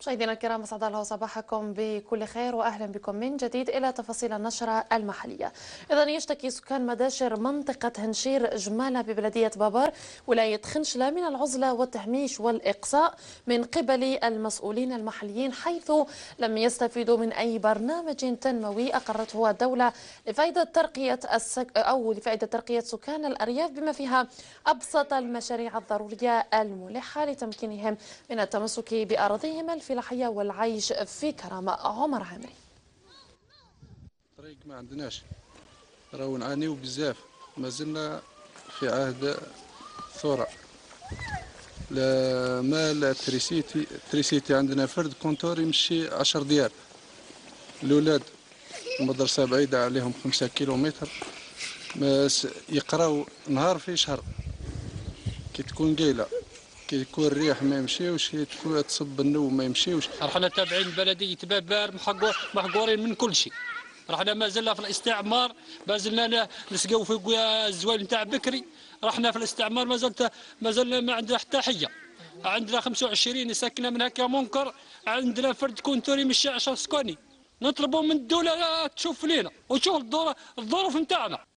مشاهدينا الكرام، اسعد الله صباحكم بكل خير واهلا بكم من جديد الى تفاصيل النشره المحليه. اذا يشتكي سكان مداشر منطقه هنشير جماله ببلديه بابار ولايه خنشله من العزله والتهميش والاقصاء من قبل المسؤولين المحليين، حيث لم يستفيدوا من اي برنامج تنموي اقرته الدوله لفائده ترقيه سكان الارياف بما فيها ابسط المشاريع الضروريه الملحه لتمكينهم من التمسك باراضيهم الفلاحيه والعيش في كرامه. عمر عامري. طريق ما عندناش، راهو نعانيو بزاف، ما زلنا في عهد الثورة. لا ما لا تريسيتي عندنا فرد كونتور يمشي 10 ديار. الأولاد المدرسة بعيدة عليهم 5 كيلومتر، يقراو نهار في شهر. كي تكون قايلة، كي يكون الريح ما يمشيوش، كي تكون تصب النوم ما يمشيوش. رحنا تابعين بلدية بابار محقورين من كل شيء. رحنا ما زلنا في الاستعمار، ما زلنا نسقوا في الزوال نتاع بكري. رحنا في الاستعمار ما زلنا ما عندنا حتى حيه. عندنا 25 ساكنه من هكا منكر، عندنا فرد كونتوري مش 10 سكاني. نطلبوا من الدوله تشوف لينا وتشوف الظروف نتاعنا.